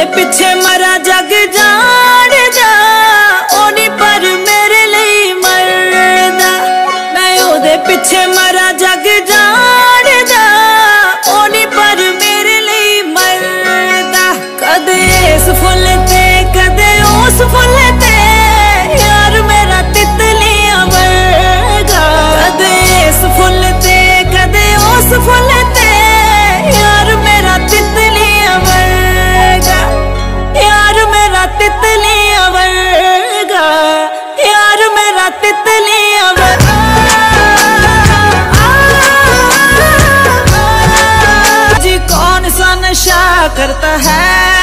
पिछे मरा जग जान जा ओनी पर मेरे लिए मरदा। मैं ओदे पिछे मरा जग जान जा ओनी पर मेरे लिए मरदा। कदे इस फुल ते कदे उस फुल ते यार मेरा तितलियां वर्गा। कदे इस फुल ते कदे उस फुल ते यार मेरा तितलियां वर्गा। यार मेरा तितलियां वर्गा। यार मेरा तितलियां वर्गा। जी कौन सा नशा करता है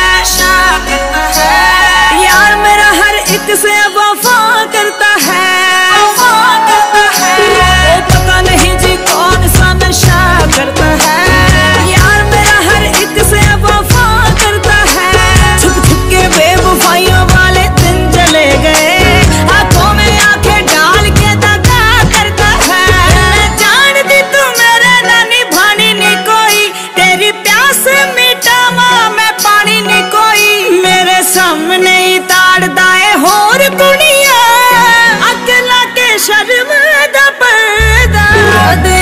यार मेरा हर एक से वफा करता है। वो पता नहीं जी कौन सा नशा करता है यार मेरा हर एक से वफा करता है। छुप छुप के बेवफाइयों वाले दिन चले गए आंखों में आंखें डाल के दगा करता है। मैं जानती तू मेरे नानी भानी नहीं कोई तेरी प्यास मिटावा मैं पानी नहीं कोई। मेरे सामने ही ताड़दा है होर कुड़िया अकला के शर्म दा पर्दा।